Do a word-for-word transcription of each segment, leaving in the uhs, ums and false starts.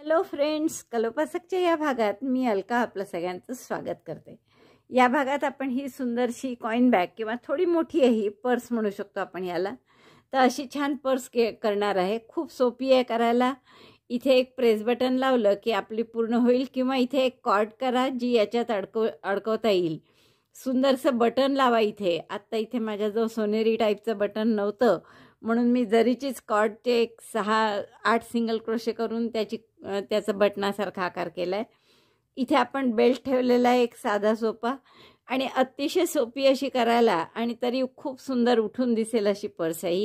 Hello friends, कलोपासकच्या या भागात मी अलका आपलं सगळ्यांचं स्वागत करते। या भागात आपण ही सुंदरशी कॉइन बॅग किंवा थोडी मोठी आहे ही पर्स म्हणू शकतो आपण याला, तर अशी छान पर्स करणार आहे। खूप सोपी आहे करायला। इथे एक प्रेस बटन लावलं की आपली पूर्ण होईल, किंवा इथे एक कॉर्ड करा जी याच्यात अडकव अडकवता येईल। सुंदरसं बटन लावा इथे। आता इथे माझ्याजवळ सोनेरी टाईपचं बटन नव्हतं, म्हणून मी जरीचीच कॉर्डचे एक सहा आठ सिंगल क्रोशे करून त्याची त्याचा बटनासारखा आकार केलाय। इथे आपण बेल्ट ठेवलेला आहे एक साधा सोपा, आणि अतिशय सोपी अशी करायला आणि तरी खूप सुंदर उठून दिसेल अशी पर्स आहे ही।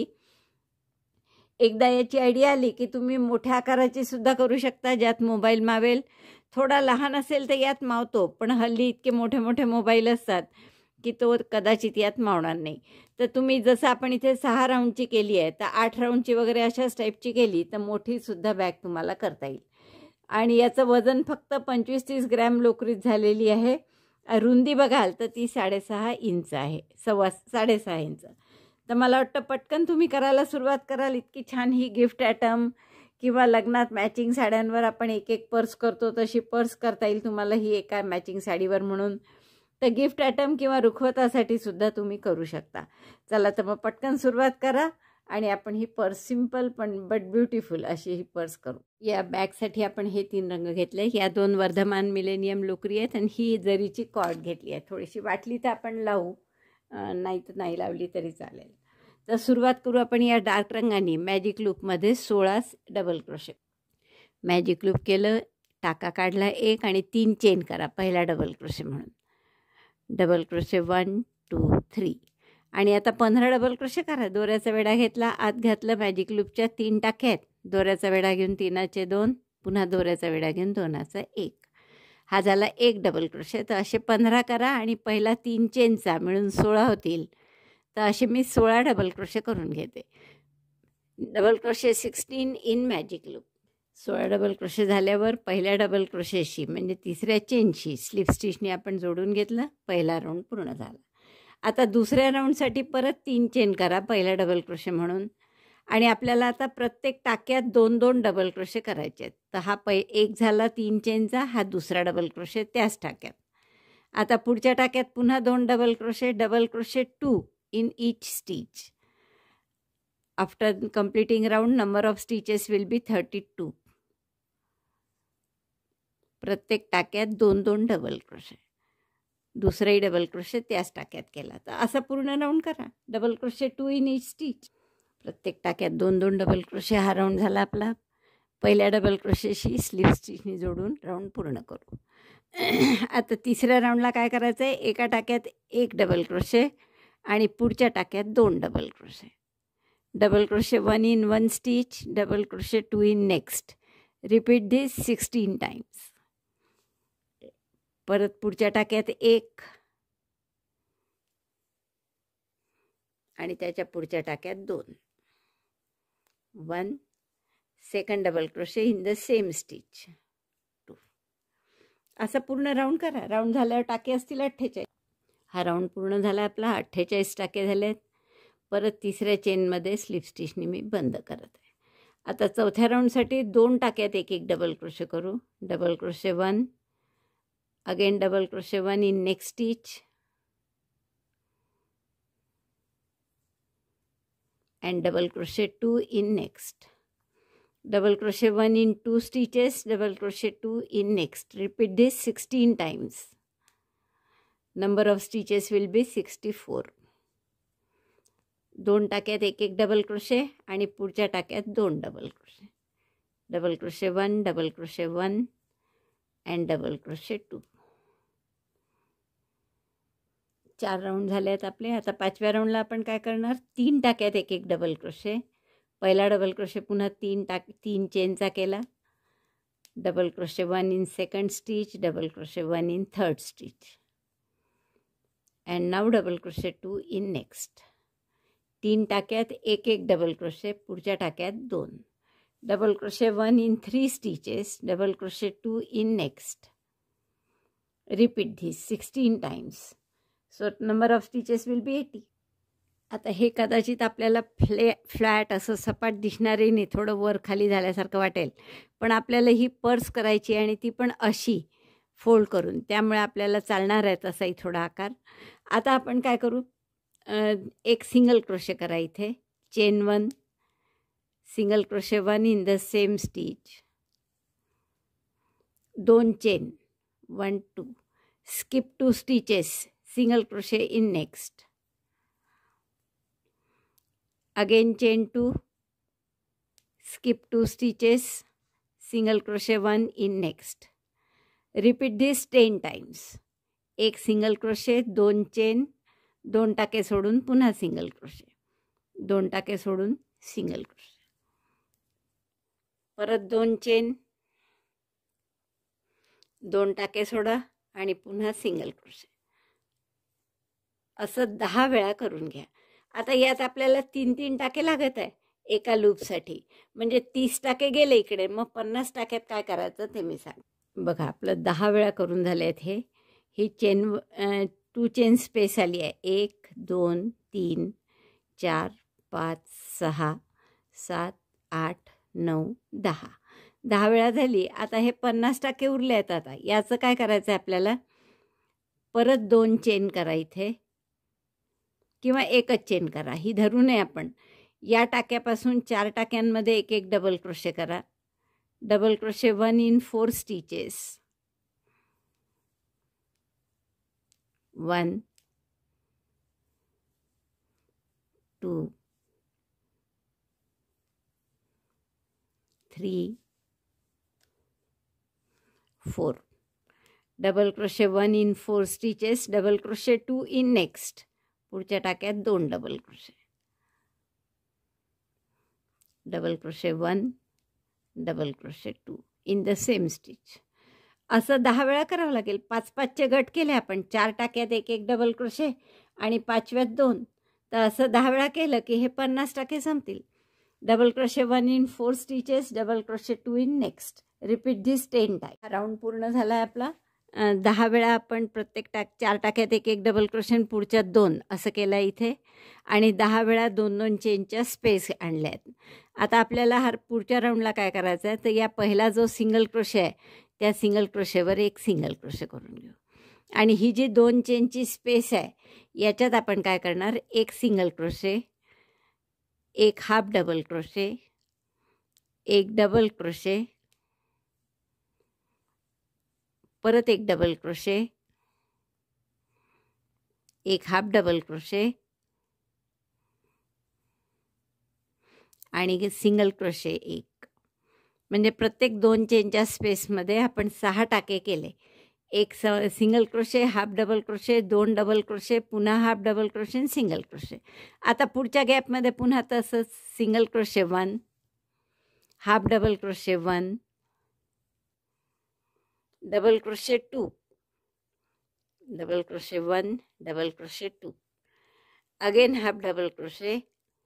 एकदा याची आयडिया आली की तुम्ही मोठ्या आकाराची सुद्धा करू शकता, ज्यात मोबाईल मावेल। थोडा लहान असेल तर यात मावतो, पण हल्ली इतके मोठे मोठे मोबाईल असतात की तो कदाचित यात मावणार नाही। तर तुम्ही जसं आपण इथे सहा राऊंडची केली आहे, तर आठ राऊंडची वगैरे अशाच टाईपची केली तर मोठी सुद्धा बॅग तुम्हाला करता येईल। आणि याचं वजन फक्त पंचवीस तीस ग्रॅम लोकरीत झालेली आहे। रुंदी बघाल तर ती साडेसहा इंच आहे, सव्वा साडेसहा इंच। तर मला वाटतं पटकन तुम्ही करायला सुरुवात कराल। इतकी छान ही गिफ्ट आयटम किंवा लग्नात मॅचिंग साड्यांवर आपण एक एक पर्स करतो, तशी पर्स करता येईल तुम्हाला ही एका मॅचिंग साडीवर म्हणून। तर गिफ्ट आयटम किंवा रुखवतासाठी सुद्धा तुम्ही करू शकता। चला तर मग पटकन सुरुवात करा आणि आपण ही पर्स सिंपल पण बट ब्युटिफुल अशी ही पर्स करू। या बॅगसाठी आपण हे तीन रंग घेतले। या दोन वर्धमान मिलेनियम लोकरी आहेत आणि ही जरीची कॉर्ड घेतली आहे। थोडीशी वाटली तर आपण लावू, नाही तर नाही लावली तरी चालेल। तर सुरुवात करू आपण या डार्क रंगाने। मॅजिक लूपमध्ये सोळा डबल क्रोशे। मॅजिक लूप केलं, टाका काढला एक आणि तीन चेन करा पहिला डबल क्रोशे म्हणून। Double crochet one two three, आणि आता पंधरा डबल क्रोशे करा। दोऱ्याचा वेढा घेतला, आत घातलं, मॅजिक लूपच्या तीन टाक्यात दोऱ्याचा वेढा घेऊन तीनाचे दोन, पुन्हा दोऱ्याचा वेढा घेऊन दोनाचा एक, हा झाला एक डबल क्रोशे। तर असे पंधरा करा आणि पहिला तीन चेनचा मिळून सोळा होतील। तर असे मी सोळा डबल क्रोशे करून घेते। Double crochet sixteen in magic loop. सोळा डबल क्रोशे झाल्यावर पहिल्या डबल क्रोशेशी म्हणजे तिसऱ्या चेनशी स्लिप स्टिचने आपण जोडून घेतलं, पहिला राऊंड पूर्ण झाला। आता दुसऱ्या राऊंडसाठी परत तीन चेन करा पहिल्या डबल क्रोशे म्हणून, आणि आपल्याला आता प्रत्येक टाक्यात दोन दोन डबल क्रोशे करायचे आहेत। तर हा पै एक झाला तीन चेनचा, हा दुसरा डबल क्रोशे त्याच टाक्यात। आता पुढच्या टाक्यात पुन्हा दोन double crochet, double crochet two in each stitch. After completing round number of stitches will be thirty two. प्रत्येक टाक्यात दोन दोन डबल क्रोशे, दुसराही डबल क्रोशे त्याच टाक्यात केला। तर असं पूर्ण राऊंड करा। Double crochet two in each stitch, प्रत्येक टाक्यात दोन दोन डबल क्रोशे। हा राऊंड झाला आपला। पहिल्या डबल क्रोशेशी स्लिप स्टिचने जोडून राऊंड पूर्ण करू। आता तिसऱ्या राऊंडला काय करायचं आहे, एका टाक्यात एक डबल क्रोशे आणि पुढच्या टाक्यात दोन double crochet. Double crochet one in one stitch, double crochet two in next. Repeat this sixteen times. परत पुढच्या टाक्यात एक आणि त्याच्या पुढच्या टाक्यात दोन, one second double crochet in the same stitch, two. असं पूर्ण राऊंड करा। राऊंड झाल्यावर टाके असतील अठ्ठेचाळीस। हा राऊंड पूर्ण झाला आपला, अठ्ठेचाळीस टाके झालेत। परत तिसऱ्या चेनमध्ये स्लिप स्टिचने मी बंद करत आहे। आता चौथ्या राऊंडसाठी दोन टाक्यात एक एक डबल क्रोशे करू। Double crochet one, again double crochet one in next stitch, and double crochet two in next, double crochet one in two stitches, double crochet two in next. Repeat this sixteen times. Number of stitches will be sixty-four. दोन टाक्यात एक एक double crochet आणि पुढच्या टाक्यात दोन double crochet. Double crochet one, double crochet one and double crochet two. चार round झाले आहेत आपले। आता पाचव्या राऊंडला आपण काय करणार, तीन टाक्यात एक एक डबल क्रोशे। पहिला डबल क्रोशे पुन्हा तीन टाक तीन चेनचा केला, double crochet one in second stitch, double crochet one in third stitch, and now double crochet two in next. तीन टाक्यात एक एक डबल क्रोशे, पुढच्या टाक्यात दोन, double crochet one in three stitches, double crochet two in next. Repeat this sixteen times. So number of stitches will be eighty. आता हे कदाचित आपल्याला फ्ले फ्लॅट असं सपाट दिसणारे नाही, थोडं वर खाली झाल्यासारखं वाटेल, पण आपल्याला ही पर्स करायची आणि ती पण अशी फोल्ड करून, त्यामुळे आपल्याला चालणार आहे तसाही थोडा आकार. आता आपण काय करू, एक सिंगल क्रोशे करा इथे, chain one, single crochet one in the same stitch, दोन chain, one two, skip two stitches, single crochet in next, again chain two, skip two stitches, single crochet one in next. Repeat this ten times. एक single crochet, दोन chain, दोन टाके सोडून पुन्हा single crochet, दोन टाके सोडून सिंगल क्रोशे, परत दोन चेन, दोन टाके सोडा आणि पुन्हा सिंगल क्रोशे. असं दहा वेळा करून घ्या. आता यात आपल्याला तीन तीन टाके लागत आहे एका लूपसाठी, म्हणजे तीस टाके गेले इकडे, मग पन्नास टाक्यात काय करायचं ते मी सांग. बघा आपलं दहा वेळा करून झाले आहेत हे. ही चेन टू चेन स्पेस आली आहे, एक दोन तीन चार पाच सहा सात आठ नऊ दहा, दहा वेळा झाली. आता हे पन्नास टाके उरले आहेत. आता याचं काय करायचं आहे आपल्याला, परत दोन चेन करा इथे, किंवा एकच चेन करा, ही धरू नये आपण. या टाक्यापासून चार टाक्यांमध्ये एक एक डबल क्रोशे करा, double crochet one in four stitches, one two three four, double crochet one in four stitches, double crochet two in next, पुढच्या टाक्यात दोन double crochet, double crochet one, double crochet two in the same stitch. असं दहा वेळा करावं लागेल. पाच पाचचे गट केले आपण, चार टाक्यात एक एक डबल क्रोशे आणि पाचव्यात दोन, तर असं दहा वेळा केलं की हे पन्नास टाके संपतील. Double crochet one in four stitches, double crochet two in next. Repeat this ten time. Round पूर्ण झाला आहे आपला. दहा वेळा आपण प्रत्येक टाक चार टाक्यात एक एक डबल क्रोशे, पुढच्यात दोन असं केलं इथे, आणि दहा वेळा दोन दोन चेनच्या स्पेस आणल्या आहेत. आता आपल्याला हर पुढच्या राऊंडला काय करायचं आहे, तर या पहिला जो सिंगल क्रोशे आहे त्या सिंगल क्रोशेवर एक सिंगल क्रोशे करून घेऊ, आणि ही जी दोन चेनची स्पेस आहे याच्यात आपण काय करणार, एक सिंगल क्रोशे, एक हाफ डबल क्रोशे, एक डबल क्रोशे, परत एक डबल क्रोशे, एक हाफ डबल क्रोशे आणि सिंगल क्रोशे एक. म्हणजे प्रत्येक दोन चेनच्या स्पेसमध्ये आपण सहा टाके केले. एक स single crochet, half double crochet, दोन डबल क्रोशे, पुन्हा हाफ डबल क्रोशे आणि सिंगल क्रोशे. आता पुढच्या गॅपमध्ये पुन्हा तसंच single crochet one, half double crochet one, double crochet two, double crochet one, double crochet two, again half double crochet,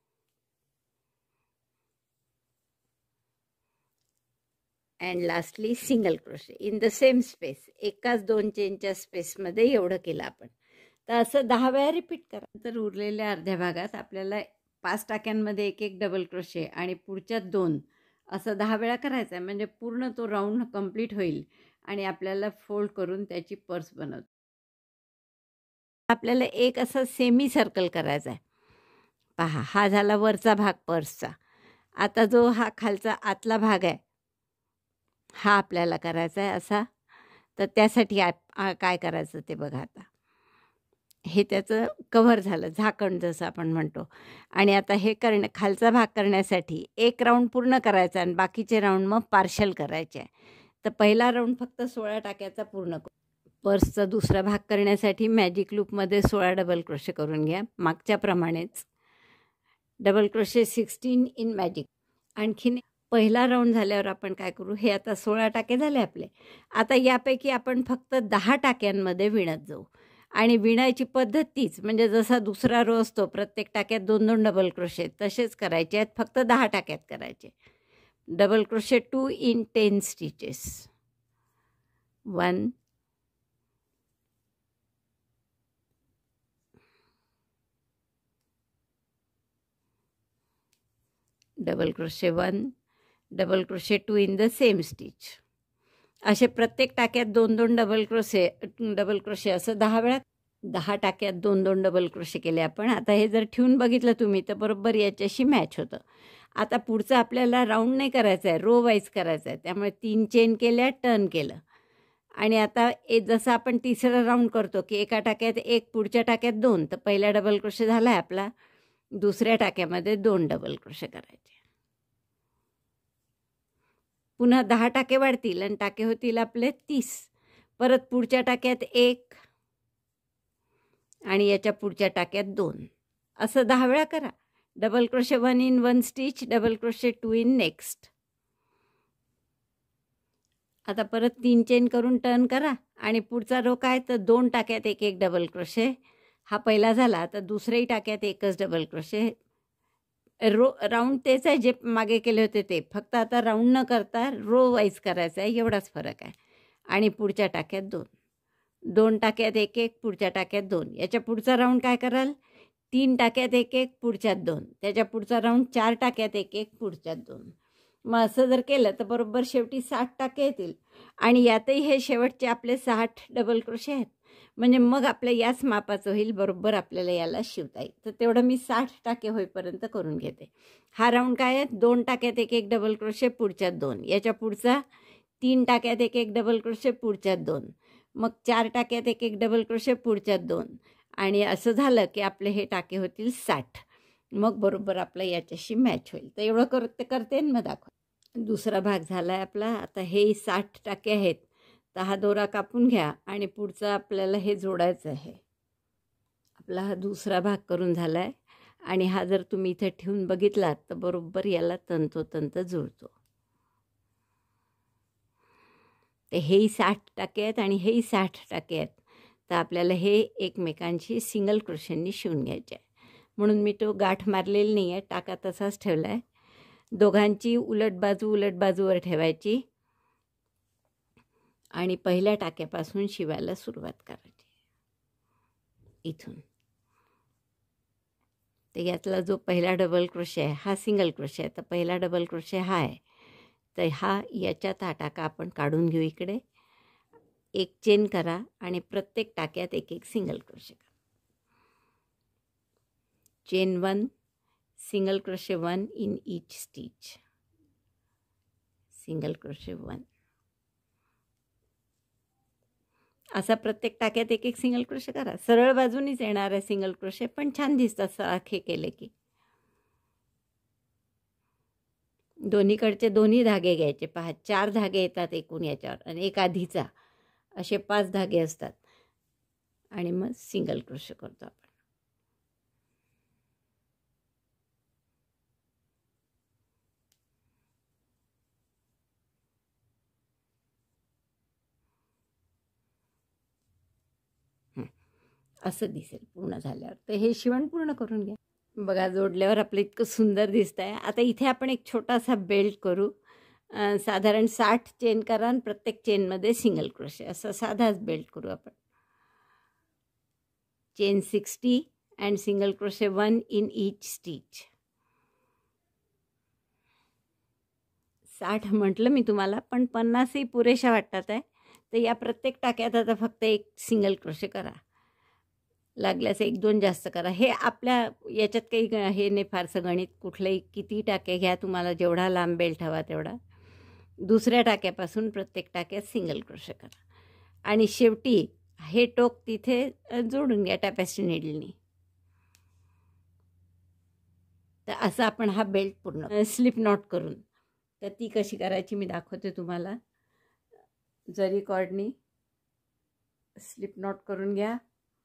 and lastly single crochet in the same space. एकाच दोन चेनच्या स्पेसमध्ये एवढं केलं आपण. तर असं दहा वेळा रिपीट करा. तर उरलेल्या अर्ध्या भागात आपल्याला पाच टाक्यांमध्ये एक एक डबल क्रोशे आणि पुढच्यात दोन असं दहा वेळा करायचं आहे, म्हणजे पूर्ण तो राऊंड कंप्लीट होईल आणि आपल्याला फोल्ड करून त्याची पर्स बनवतो. आपल्याला एक असं सेमी सर्कल करायचा आहे. पहा, हा झाला वरचा भाग पर्सचा. आता जो हा खालचा आतला भाग आहे हा आपल्याला करायचा आहे असा. तर त्यासाठी आप काय करायचं ते बघा. आता हे त्याचं कव्हर झालं, झाकण जसं आपण म्हणतो. आणि आता हे करण्या खालचा भाग करण्यासाठी एक राऊंड पूर्ण करायचा आणि बाकीचे राऊंड मग पार्शल करायचे आहे. तर पहिला राऊंड फक्त सोळा टाक्याचा पूर्ण करू. पर्सचा दुसरा भाग करण्यासाठी मॅजिक लूपमध्ये सोळा डबल क्रोशे करून घ्या, मागच्याप्रमाणेच. Double crochet sixteen in magic. आणखीन पहिला राऊंड झाल्यावर आपण काय करू, हे आता सोळा टाके झाले आपले. आता यापैकी आपण फक्त दहा टाक्यांमध्ये विणत जाऊ. आणि विणायची पद्धत तीच, म्हणजे जसा दुसरा रो असतो प्रत्येक टाक्यात दोन दोन डबल क्रोशे, तसेच करायचे आहेत, फक्त दहा टाक्यात करायचे. Double crochet two in ten stitches, one, double crochet one, double crochet two in the same stitch. असे प्रत्येक टाक्यात दोन दोन डबल क्रोशे डबल क्रोशे असं दहा वेळा दहा टाक्यात दोन दोन डबल क्रोशे केले आपण. आता हे जर ठेवून बघितलं तुम्ही तर बरोबर याच्याशी मॅच होतं. आता पुढचं आपल्याला राऊंड नाही करायचं आहे, रो वाईज करायचं आहे. त्यामुळे तीन चेन केल्या, टर्न केलं आणि आता ए जसं आपण तिसरा राऊंड करतो की एका टाक्यात एक, पुढच्या टाक्यात दोन, तर पहिला डबल क्रोशे झाला आहे आपला. दुसऱ्या टाक्यामध्ये दोन डबल क्रोशे करायचे. पुन्हा दहा टाके वाढतील आणि टाके होतील आपले तीस. परत पुढच्या टाक्यात एक आणि याच्या पुढच्या टाक्यात दोन, असं दहा वेळा करा. Double crochet one in one stitch, double crochet two in next. आता परत तीन चेन करून टर्न करा आणि पुढचा रो काय तर दोन टाक्यात एक एक डबल क्रोशे. हा पहिला झाला. तर दुसऱ्याही टाक्यात एकच डबल क्रोशे. रो राऊंड तेच आहे जे मागे केले होते ते, फक्त आता राऊंड न करता रो वाईज करायचं आहे, एवढाच फरक आहे. आणि पुढच्या टाक्यात दोन, दोन टाक्यात एक एक, पुढच्या टाक्यात दोन. याच्या पुढचा राऊंड काय कराल, तीन टाक्यात एक एक, पुढच्यात दोन. त्याच्या पुढचा राऊंड चार टाक्यात एक एक, पुढच्यात दोन. मग असं जर केलं तर बरोबर शेवटी साठ टाके येतील. आणि यातही हे शेवटचे आपले साठ डबल क्रोशे आहेत. म्हणजे मग आपल्या याच मापाचं होईल, बरोबर आपल्याला याला शिवता येईल. तर तेवढं मी साठ टाके होईपर्यंत करून घेते. हा राऊंड काय आहे, दोन टाक्यात एक एक डबल क्रोशे, पुढच्यात दोन. याच्या पुढचा तीन टाक्यात एक एक डबल क्रोशे, पुढच्यात दोन. मग चार टाक्यात एक एक डबल क्रोशे, पुढच्यात दोन. आणि असं झालं की आपले हे टाके होतील साठ. मग बरोबर आपलं याच्याशी मॅच होईल. तर एवढं करते करते मग दाखव. दुसरा भाग झाला आहे आपला. आता हे साठ टाके आहेत. तर हा दोरा कापून घ्या आणि पुढचं आपल्याला हे जोडायचं आहे. आपला हा दुसरा भाग करून झाला आहे. आणि हा जर तुम्ही इथे ठेवून बघितलात तर बरोबर याला तंतोतंत जुळतो. तर हेही साठ टाके आहेत आणि हेही साठ टाके आहेत. तर आपल्याला हे एकमेकांशी सिंगल क्रोशेंनी शिवून घ्यायचे आहे. म्हणून मी तो गाठ मारलेला नाही आहे, टाका तसाच ठेवला आहे. दोघांची उलट बाजू उलट बाजूवर ठेवायची आणि पहिल्या टाक्यापासून शिवायला सुरुवात करायची इथून. तर यातला जो पहिला डबल क्रोशे आहे हा सिंगल क्रोशे आहे. तर पहिला डबल क्रोशे हा आहे. तर हा याच्यात हा टाका आपण काढून घेऊ. इकडे एक चेन करा आणि प्रत्येक टाक्यात एक एक सिंगल क्रोशे करा. Chain one, single crochet one in each stitch, single crochet one. असा प्रत्येक टाक्यात एक एक सिंगल क्रोशे करा. सरळ बाजूनीच येणार आहे सिंगल क्रोशे, पण छान दिसतात सारखे केले की. दोन्हीकडचे दोन्ही धागे घ्यायचे. पहा, चार धागे येतात एकूण याच्यावर आणि एक आधीचा, असे पाच धागे असतात. आणि मग सिंगल क्रोशे करतो आपण. असं दिसेल पूर्ण झाल्यावर. तर हे शिवण पूर्ण करून घ्या. बघा, जोडल्यावर आपलं इतकं सुंदर दिसतं आहे. आता इथे आपण एक छोटासा बेल्ट करू. साधारण साठ चेन करा आणि प्रत्येक चेनमध्ये सिंगल क्रोशे, असा साधाच बेल्ट करू आपण. Chain sixty and single crochet one in each stitch. साठ म्हटलं मी तुम्हाला, पण पन्नासही पुरेशा वाटतात आहे. तर या प्रत्येक टाक्यात आता फक्त एक सिंगल क्रोशे करा. लागल्यास एक दोन जास्त करा. हे आपल्या याच्यात काही हे नाही फारसं गणित. कुठलंही किती टाके घ्या, तुम्हाला जेवढा लांब बेल्ट हवा तेवढा. दुसऱ्या टाक्यापासून प्रत्येक टाक्यात सिंगल क्रोशे करा आणि शेवटी हे टोक तिथे जोडून घ्या टॅपेस्ट्री नीडलनी. तर असं आपण हा बेल्ट पूर्ण स्लिप नॉट करून, तर ती कशी करायची मी दाखवते तुम्हाला. जरी कॉर्डनी स्लिप नॉट करून घ्या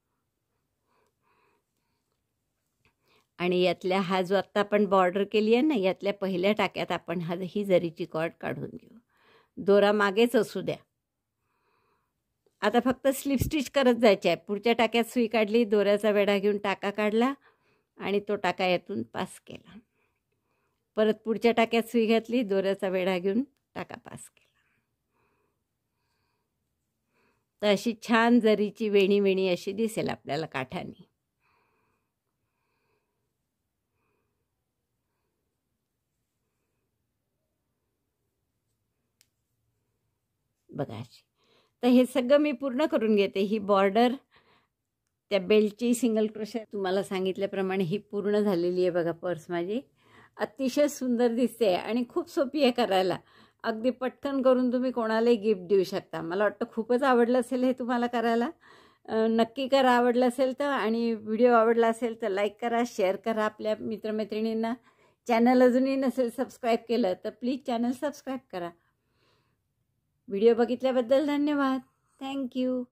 आणि यातल्या हा जो आत्ता आपण बॉर्डर केली आहे ना, यातल्या पहिल्या टाक्यात आपण हा ही जरीची कॉर्ड काढून घेऊ. दोरा मागेच असू द्या. आता फक्त स्लिप स्टिच करत जायचे आहे. पुढच्या टाक्यात सुई काढली, दोऱ्याचा वेढा घेऊन टाका काढला आणि तो टाका यातून पास केला. परत पुढच्या टाक्यात सुई घातली, दोऱ्याचा वेढा घेऊन टाका पास केला. तर अशी छान जरीची वेणी वेणी अशी दिसेल आपल्याला काठाने. बघा अशी. तर हे सगळं मी पूर्ण करून घेते. ही बॉर्डर त्या बेल्टची सिंगल क्रोशे तुम्हाला सांगितल्याप्रमाणे ही पूर्ण झालेली आहे बघा पर्स माझी. अतिशय सुंदर दिसते आणि खूप सोपी आहे करायला. अगदी पटकन करून तुम्ही कोणालाही गिफ्ट देऊ शकता. मला वाटतं खूपच आवडलं असेल हे तुम्हाला करायला. नक्की करा आवडलं असेल तर. आणि व्हिडिओ आवडला असेल तर लाईक करा, शेअर करा आपल्या मित्रमैत्रिणींना. चॅनल अजूनही नसेल सबस्क्राईब केलं तर प्लीज चॅनल सबस्क्राईब करा. व्हिडिओ बघितल्याबद्दल धन्यवाद. थँक्यू.